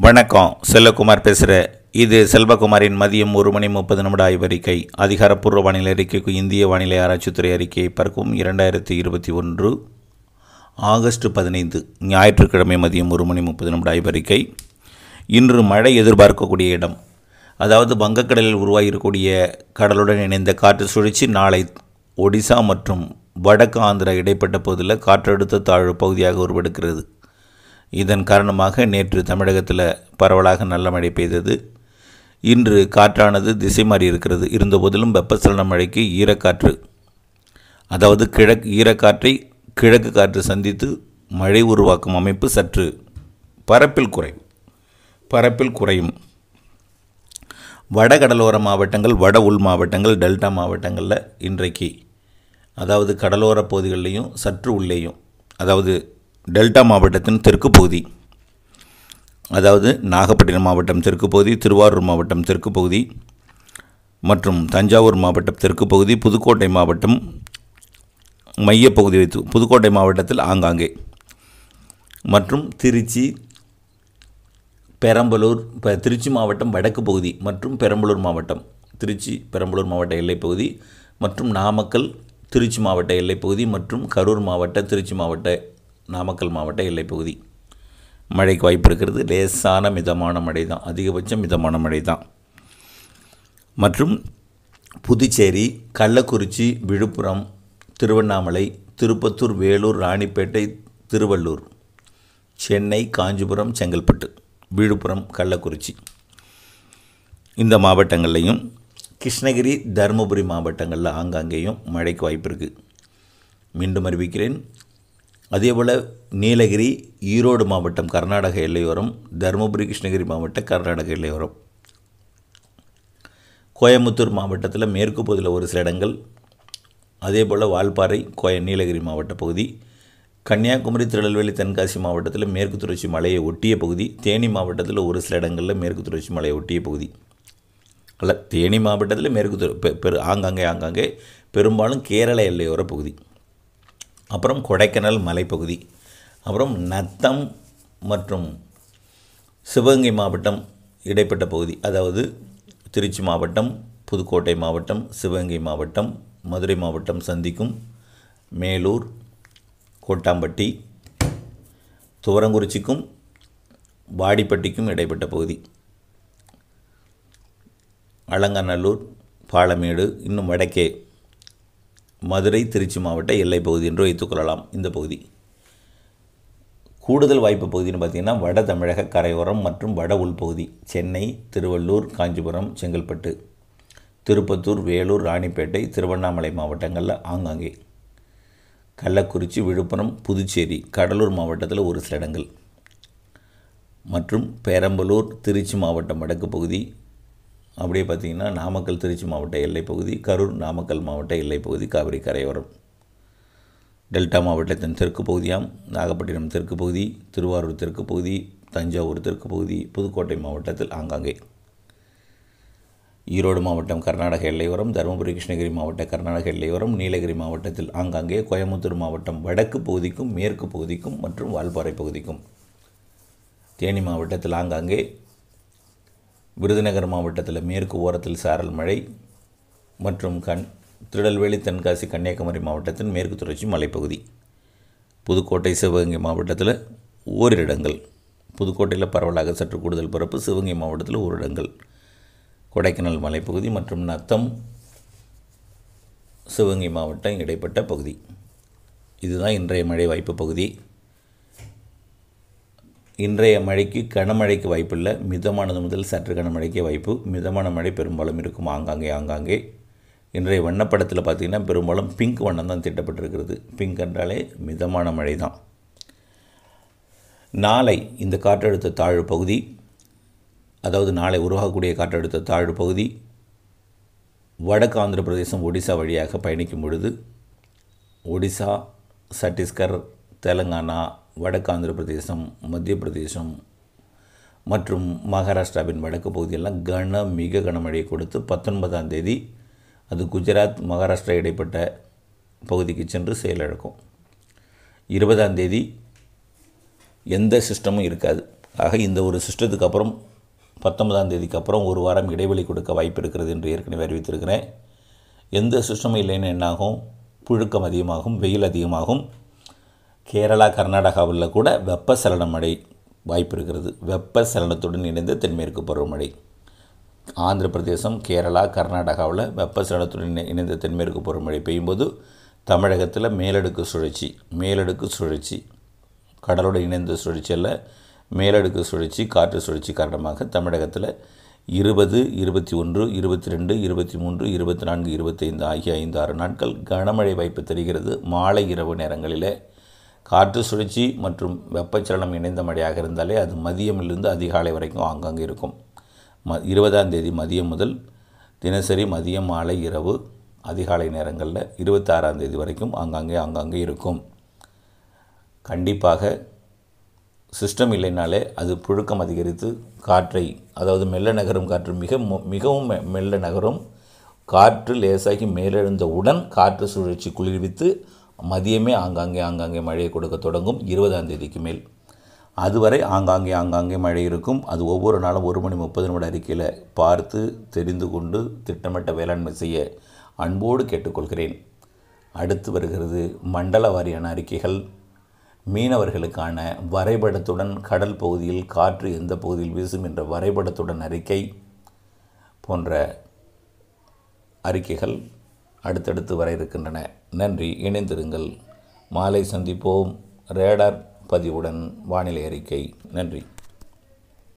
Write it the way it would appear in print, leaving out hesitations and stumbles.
வணக்கம், செல்வகுமார் பேசுகிறேன். இது செல்வகுமாரின் மதியம் 1:30 ஆய்வறிக்கை. அதிகாரப்பூர்வ வானிலை அறிக்கைக்கு இந்திய வானிலை ஆராய்ச்சித்துறை அறிக்கையை பார்க்கும் 2021 ஆகஸ்ட் 15 ஞாயிற்றுக்கிழமை மதியம் 1:30 ஆய்வறிக்கை. இன்று மழை எதிர்பார்க்கக்கூடிய இடம், அதாவது வங்கக்கடலில் உருவாகியிருக்கக்கூடிய கடலுடன் இணைந்த காற்று சுழற்சி நாளை ஒடிசா மற்றும் வடக்கு ஆந்திரா இடைப்பட்ட பகுதியில் காற்றழுத்த தாழ்வு பகுதியாக உருவெடுக்கிறது. இதன் காரணமாக நேற்று தமிழகத்தில் பரவலாக நல்ல மழை பெய்தது. இன்று காற்றானது திசை மாறி இருக்கிறது. இருந்தபோதிலும் வெப்பசலன மழைக்கு ஈரக்காற்று, அதாவது ஈரக்காற்றை கிழக்கு காற்று சந்தித்து மழை உருவாக்கும் அமைப்பு சற்று பரப்பில் குறையும். வடகடலோர மாவட்டங்கள், வட உள் மாவட்டங்கள், டெல்டா மாவட்டங்களில் இன்றைக்கு, அதாவது கடலோர பகுதிகளிலையும் சற்று உள்ளேயும், அதாவது டெல்டா மாவட்டத்தின் தெற்கு பகுதி, அதாவது நாகப்பட்டினம் மாவட்டம் தெற்கு பகுதி, திருவாரூர் மாவட்டம் தெற்கு பகுதி மற்றும் தஞ்சாவூர் மாவட்டம் தெற்கு பகுதி, புதுக்கோட்டை மாவட்டம் மையப்பகுதி வைத்து புதுக்கோட்டை மாவட்டத்தில் ஆங்காங்கே மற்றும் திருச்சி, பெரம்பலூர், திருச்சி மாவட்டம் வடக்கு பகுதி மற்றும் பெரம்பலூர் மாவட்டம், திருச்சி பெரம்பலூர் மாவட்ட எல்லைப்பகுதி மற்றும் நாமக்கல் திருச்சி மாவட்ட எல்லைப்பகுதி மற்றும் கரூர் மாவட்ட திருச்சி மாவட்ட நாமக்கல் மாவட்ட எல்லைப்பகுதி மழைக்கு வாய்ப்பு இருக்கிறது. லேசான மிதமான மழை தான், அதிகபட்சம் மிதமான மழை தான். மற்றும் புதுச்சேரி, கள்ளக்குறிச்சி, விழுப்புரம், திருவண்ணாமலை, திருப்பத்தூர், வேலூர், ராணிப்பேட்டை, திருவள்ளூர், சென்னை, காஞ்சிபுரம், செங்கல்பட்டு, விழுப்புரம், கள்ளக்குறிச்சி இந்த மாவட்டங்கள்லையும், கிருஷ்ணகிரி, தருமபுரி மாவட்டங்களில் ஆங்காங்கேயும் மழைக்கு வாய்ப்பு இருக்குது. மீண்டும் அறிவிக்கிறேன். அதேபோல் நீலகிரி, ஈரோடு மாவட்டம் கர்நாடக எல்லையோரம், தருமபுரி, கிருஷ்ணகிரி மாவட்ட கர்நாடக எல்லையோரம், கோயம்புத்தூர் மாவட்டத்தில் மேற்கு பகுதியில் ஒரு சில இடங்கள், அதேபோல் வால்பாறை, நீலகிரி மாவட்ட பகுதி, கன்னியாகுமரி, திருநெல்வேலி, தென்காசி மாவட்டத்தில் மேற்கு தொடர்ச்சி மலையை ஒட்டிய பகுதி, தேனி மாவட்டத்தில் ஒரு சில இடங்களில் மேற்கு தொடர்ச்சி மலையை ஒட்டிய பகுதி, தேனி மாவட்டத்தில் மேற்கு ஆங்காங்கே பெரும்பாலும் கேரள எல்லையோர பகுதி, அப்புறம் கொடைக்கானல் மலைப்பகுதி, அப்புறம் நத்தம் மற்றும் சிவகங்கை மாவட்டம் இடைப்பட்ட பகுதி, அதாவது திருச்சி மாவட்டம், புதுக்கோட்டை மாவட்டம், சிவகங்கை மாவட்டம், மதுரை மாவட்டம் சந்திக்கும் மேலூர், கோட்டாம்பட்டி, துவரங்குறிச்சிக்கும் வாடிப்பட்டிக்கும் இடைப்பட்ட பகுதி, அலங்காநல்லூர், பாலமேடு, இன்னும் வடக்கே மதுரை, திருச்சி மாவட்ட எல்லை பகுதி என்று வைத்துக்கொள்ளலாம். இந்த பகுதி கூடுதல் வாய்ப்பு பகுதின்னு பார்த்திங்கன்னா வட தமிழக கரையோரம் மற்றும் வட உள்பகுதி, சென்னை, திருவள்ளூர், காஞ்சிபுரம், செங்கல்பட்டு, திருப்பத்தூர், வேலூர், ராணிப்பேட்டை, திருவண்ணாமலை மாவட்டங்களில் ஆங்காங்கே, கள்ளக்குறிச்சி, விழுப்புரம், புதுச்சேரி, கடலூர் மாவட்டத்தில் ஒரு சில இடங்கள் மற்றும் பெரம்பலூர், திருச்சி மாவட்டம் வடக்கு பகுதி, அப்படியே பார்த்திங்கன்னா நாமக்கல், திருச்சி மாவட்ட எல்லைப்பகுதி, கரூர், நாமக்கல் மாவட்ட எல்லைப்பகுதி, காவிரி கரையோரம், டெல்டா மாவட்டத்தின் தெற்கு பகுதியாம் நாகப்பட்டினம் தெற்கு பகுதி, திருவாரூர் தெற்கு பகுதி, தஞ்சாவூர் தெற்கு பகுதி, புதுக்கோட்டை மாவட்டத்தில் ஆங்காங்கே, ஈரோடு மாவட்டம் கர்நாடக எல்லையோரம், தருமபுரி, கிருஷ்ணகிரி மாவட்ட கர்நாடக எல்லையோரம், நீலகிரி மாவட்டத்தில் ஆங்காங்கே, கோயம்புத்தூர் மாவட்டம் வடக்கு பகுதிக்கும் மேற்கு பகுதிக்கும் மற்றும் வால்பாறை பகுதிக்கும், தேனி மாவட்டத்தில் ஆங்காங்கே, விருதுநகர் மாவட்டத்தில் மேற்கு ஓரத்தில் சாரல் மழை மற்றும் திருநெல்வேலி, தென்காசி, கன்னியாகுமரி மாவட்டத்தின் மேற்கு தொடர்ச்சி மலைப்பகுதி, புதுக்கோட்டை, சிவகங்கை மாவட்டத்தில் ஓரிரு இடங்கள், புதுக்கோட்டையில் பரவலாக சற்று கூடுதல் பரப்பு, சிவகங்கை மாவட்டத்தில் ஒரு இடங்கள், கொடைக்கானல் மலைப்பகுதி மற்றும் நத்தம், சிவகங்கை மாவட்டம் இடைப்பட்ட பகுதி. இதுதான் இன்றைய மழை வாய்ப்பு பகுதி. இன்றைய மழைக்கு கனமழைக்கு வாய்ப்பில்லை. மிதமானது முதல் சற்று கனமழைக்கு வாய்ப்பு. மிதமான மழை பெரும்பாலும் இருக்கும் ஆங்காங்கே. இன்றைய வண்ணப்படத்தில் பார்த்திங்கன்னா பெரும்பாலும் பிங்க் வண்ணம் தான் தீட்டப்பட்டிருக்கிறது. பிங்க் என்றாலே மிதமான மழை தான். நாளை இந்த காற்றழுத்த தாழ்வு பகுதி, அதாவது நாளை உருவாகக்கூடிய காற்றழுத்த தாழ்வு பகுதி வடக்கு ஆந்திர பிரதேசம், ஒடிசா வழியாக பயணிக்கும் பொழுது ஒடிசா, சத்தீஸ்கர், தெலுங்கானா, வடக்கு ஆந்திர பிரதேசம், மத்திய பிரதேசம் மற்றும் மகாராஷ்டிராவின் வடக்கு பகுதியெல்லாம் மிக கனமழையை கொடுத்து 19ஆம் தேதி அது குஜராத், மகாராஷ்டிரா இடைப்பட்ட பகுதிக்கு சென்று செயலிழக்கும். 20ஆம் தேதி எந்த சிஸ்டமும் இருக்காது. ஆக இந்த ஒரு சிஸ்டத்துக்கு அப்புறம் 19ஆம் தேதிக்கு அப்புறம் ஒரு வாரம் இடைவெளி கொடுக்க வாய்ப்பு இருக்கிறது என்று ஏற்கனவே அறிவித்திருக்கிறேன். எந்த சிஸ்டமும் இல்லைன்னு என்னாகும், புழுக்கம் அதிகமாகும், வெயில் அதிகமாகும். கேரளா கர்நாடகாவில் கூட வெப்பசலன மழை வாய்ப்பு இருக்கிறது. வெப்பசலனத்துடன் இணைந்த தென்மேற்கு பருவமழை. ஆந்திர பிரதேசம், கேரளா, கர்நாடகாவில் வெப்பசலனத்துடன் இணைந்த தென்மேற்கு பருவமழை பெய்யும்போது தமிழகத்தில் மேலடுக்கு சுழற்சி கடலோடு இணைந்த சுழற்சியில் மேலடுக்கு சுழற்சி, காற்று சுழற்சி காரணமாக தமிழகத்தில் 20, 21, 22, 23, 24, 25 ஆகிய 5-6 நாட்கள் கனமழை வாய்ப்பு தெரிகிறது. மாலை இரவு நேரங்களில் காற்று சுழற்சி மற்றும் வெப்பச்சலனம் இணைந்த மழையாக இருந்தாலே அது மதியமிலிருந்து அதிகாலை வரைக்கும் ஆங்காங்கே இருக்கும். 20ஆம் தேதி மதியம் முதல் தினசரி மதியம், மாலை, இரவு, அதிகாலை நேரங்களில் 26ஆம் தேதி வரைக்கும் ஆங்காங்கே இருக்கும். கண்டிப்பாக சிஸ்டம் இல்லைனாலே அது புழுக்கம் அதிகரித்து காற்றை, அதாவது மெல்ல நகரும் காற்று மிகவும் மெல்ல நகரும். காற்று லேசாகி மேலெழுந்தவுடன் காற்று சுழற்சி குளிர்வித்து மதியமே ஆங்காங்கே மழையை கொடுக்க தொடங்கும் 20ஆம் தேதிக்கு மேல். அதுவரை ஆங்காங்கே மழை இருக்கும். அது ஒவ்வொரு நாளும் 1 மணி 30 நிமிட அறிக்கையில் பார்த்து தெரிந்து கொண்டு திட்டமிட்ட வேளாண்மை செய்ய அன்போடு கேட்டுக்கொள்கிறேன். அடுத்து வருகிறது மண்டல வாரியான அறிக்கைகள். மீனவர்களுக்கான வரைபடத்துடன் கடல் பகுதியில் காற்று எந்த பகுதியில் வீசும் என்ற வரைபடத்துடன் அறிக்கை போன்ற அறிக்கைகள் அடுத்தடுத்து வர இருக்கின்றன. நன்றி, இணைந்திருங்கள். மாலை சந்திப்போம். ரேடார் பதிவுடன் வானிலை அறிக்கை. நன்றி.